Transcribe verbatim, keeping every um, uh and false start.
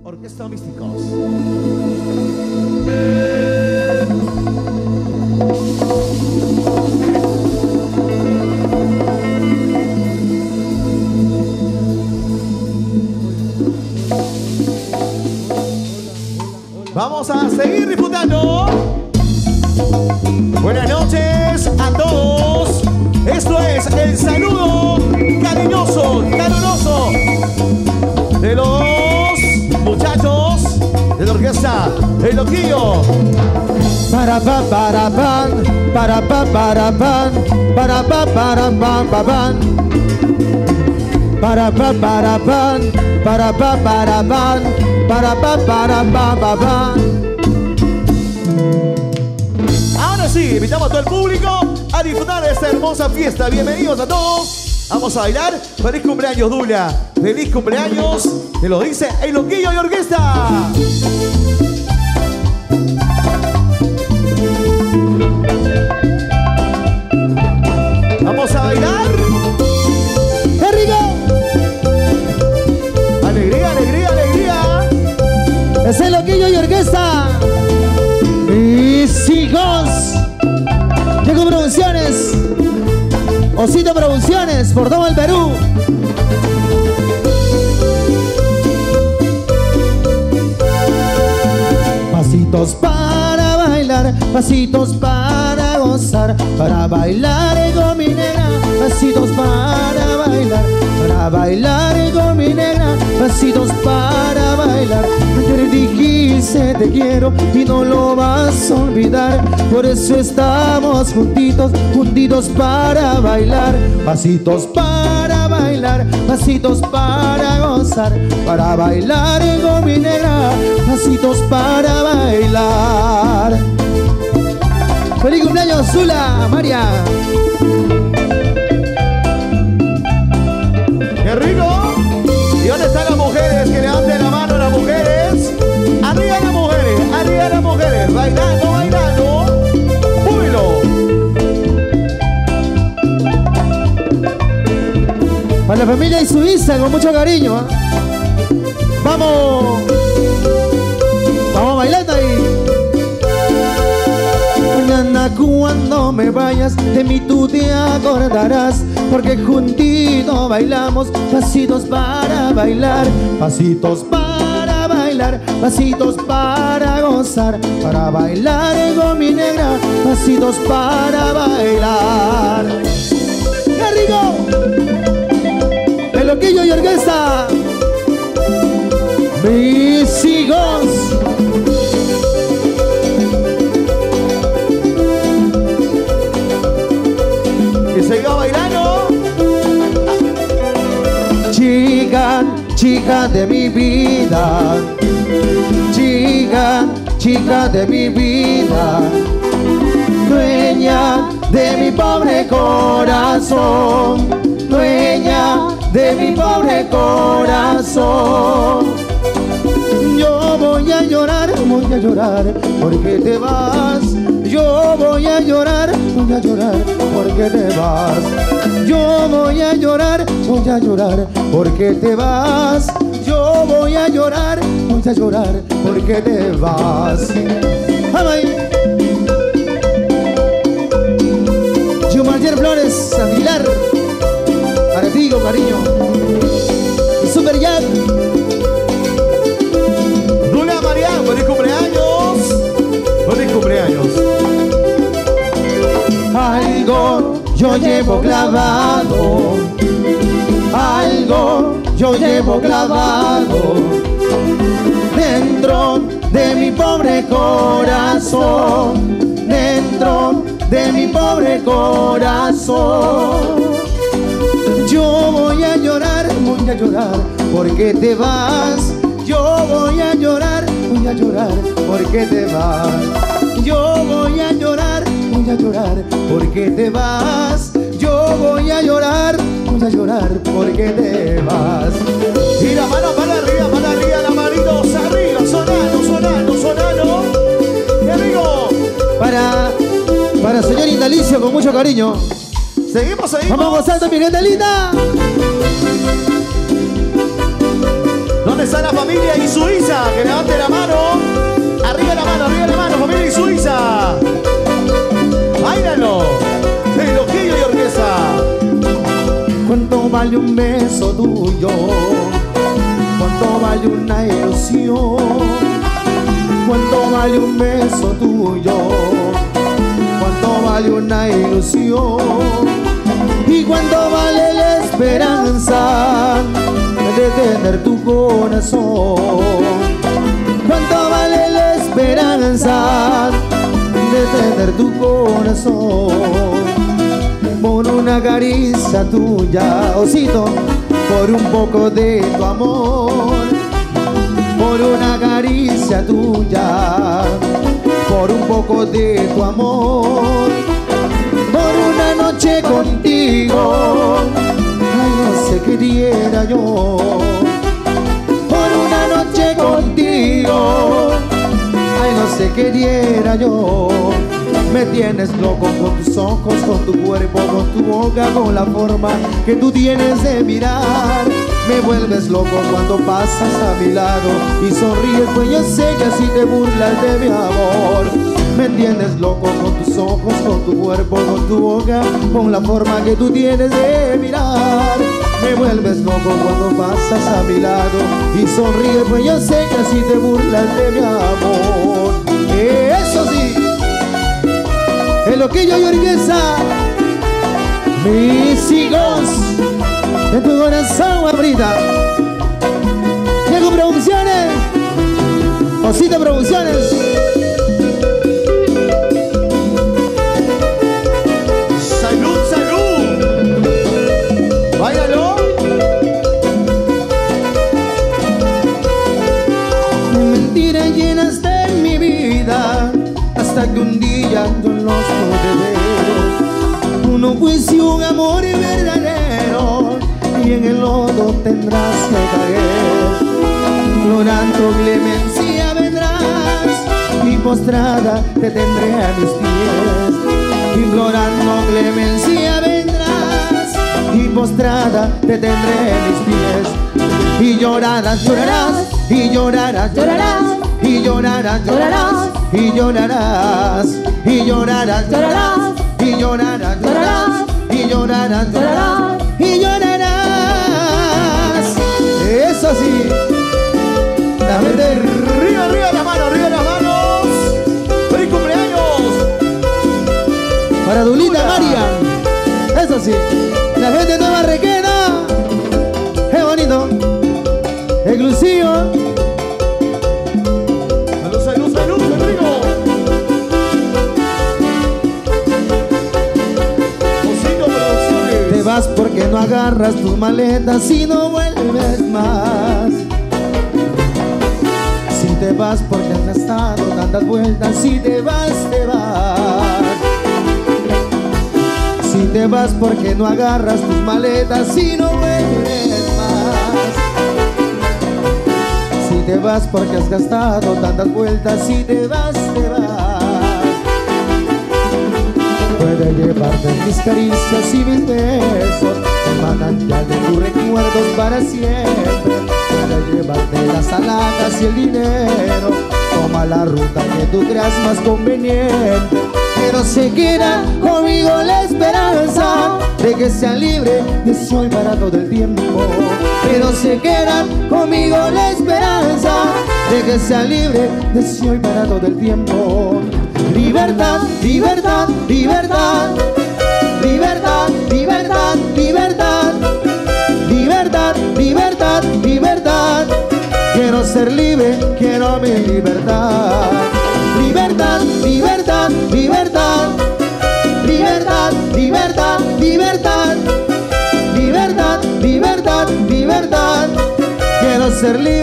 Orquesta Místicos. Vamos a seguir disfrutando. Buenas noches a todos. Esto es el saludo cariñoso, caluroso de los muchachos de la orquesta El Loquillo. Para pa para pan, para pa para pan, para pa para pan pa pan. Para pa para pan, para pa para pan, para pa para pan pa pan. Ahora sí, invitamos a todo el público a disfrutar de esta hermosa fiesta. Bienvenidos a todos. Vamos a bailar. Feliz cumpleaños, Dula. Feliz cumpleaños. Te lo dice El Loquillo y Orquesta. Vamos a bailar. ¡Qué rico! Alegría, alegría, alegría. Es El Loquillo y Orquesta. Mis hijos. Llego Producciones. Osito Producciones por todo el Perú. Pasitos para bailar, pasitos para gozar, para bailar con mi negra. Pasitos para bailar, para bailar con mi negra. Pasitos para bailar. Ayer dijiste te quiero y no lo vas a olvidar. Por eso estamos juntitos, juntitos para bailar. Pasitos para bailar, pasitos para gozar, para bailar con mi negra. Pasitos para bailar. ¡Feliz cumpleaños, Zula, María! ¡Qué rico! ¿Y dónde están las mujeres? Que levanten la mano las mujeres. ¡Arriba las mujeres! ¡Arriba las mujeres! ¡Bailando, bailando! ¡Júbilo! Para la familia y su hija, con mucho cariño, ¿eh? ¡Vamos! ¡Vamos bailando ahí! Mañana cuando me vayas, de mí tú te acordarás, porque juntitos bailamos, pasitos para bailar, pasitos para bailar, pasitos para gozar, para bailar con mi negra, pasitos para bailar. ¡Qué rico! El Loquillo y Orquesta. Mis hijos. Y siga bailando. Chica, chica de mi vida. Chica, chica de mi vida. Dueña de mi pobre corazón. Dueña de mi pobre corazón. Yo voy a llorar, voy a llorar porque te vas. Yo voy a llorar, voy a llorar porque te vas. Yo voy a llorar, voy a llorar porque te vas. Yo voy a llorar, voy a llorar porque te vas. ¡Ay! Yumayer Flores Aguilar, para ti con cariño. Y Super Jack. Dula María, feliz cumpleaños. Feliz cumpleaños. Algo yo llevo clavado, algo yo llevo clavado dentro de mi pobre corazón, dentro de mi pobre corazón. Yo voy a llorar, voy a llorar porque te vas. Yo voy a llorar, voy a llorar porque te vas. Yo voy a llorar, voy a llorar porque te vas. Yo voy a llorar, voy a llorar porque te vas. Y la mano para arriba, para arriba, la manito arriba, sonando, sonando, sonando. ¡Qué rico! Para, para señor Indalicio, con mucho cariño. Seguimos, seguimos. Vamos gozando, mi gente linda. ¿Dónde ¿Dónde está la familia y Suiza? Que levante la mano. Arriba la mano, arriba la mano, familia y Suiza. ¡Báilalo! El Loquillo y Orquesta. ¿Cuánto vale un beso tuyo? ¿Cuánto vale una ilusión? ¿Cuánto vale un beso tuyo? ¿Cuánto vale una ilusión? ¿Y cuánto vale la esperanza de tener tu corazón? ¿Cuánto vale la esperanza de tener tu corazón? Por una caricia tuya, osito, por un poco de tu amor, por una caricia tuya, por un poco de tu amor, por una noche contigo, ay, no sé qué diera yo, por una noche contigo, ay, no sé qué diera yo. Me tienes loco con tus ojos, con tu cuerpo, con tu boca, con la forma que tú tienes de mirar. Me vuelves loco cuando pasas a mi lado y sonríes, pues yo sé que así te burlas de mi amor. Me tienes loco con tus ojos, con tu cuerpo, con tu boca, con la forma que tú tienes de mirar. Me vuelves loco cuando pasas a mi lado y sonríes, pues yo sé que así te burlas de mi amor. Eso sí, el Loquillo y Orquesta, mis hijos de tu corazón, abrita. Diego Producciones, Osito Producciones. Salud, salud. Báilalo. Mentiras llenas de mi vida, hasta que un día yo los pude ver. Uno fuiste un amor verdadero y en el lodo tendrás que caer. Implorando clemencia vendrás y postrada te tendré a mis pies. Implorando clemencia vendrás y postrada te tendré a mis pies. Y llorarás, llorarás, y llorarás, llorarás, y llorarás, llorarás, y llorarás, y llorarás, llorarás, y llorarás, llorarás, y llorarás, llorarás, y llorarás. Eso sí, la gente Arriba, arriba la mano, arriba las manos. ¡Feliz cumpleaños! para Dulita María. Eso sí, la gente nueva requena. Qué bonito, exclusivo. Salud, salud, salud, Enrico. Osito Producciones. Te vas porque no agarras tus maletas y no vuelves más. Si te vas porque has gastado tantas vueltas, si te vas, te vas. Si te vas porque no agarras tus maletas y no vuelves más. Si te vas porque has gastado tantas vueltas, si te vas, te vas. Puede llevarte mis caricias y mis besos, el manantial de tus recuerdos para siempre. Puede llevarte las alhajas y el dinero, toma la ruta que tú creas más conveniente. Pero se queda conmigo la esperanza de que sea libre de ese hoy para todo el tiempo. Pero se queda conmigo la esperanza de que sea libre de ese hoy para todo el tiempo. Libertad, libertad, libertad, libertad, libertad, libertad, libertad, libertad, libertad. Quiero ser libre, quiero mi libertad. Libertad, libertad, libertad, libertad, libertad, libertad, libertad, libertad, libertad. Quiero ser libre.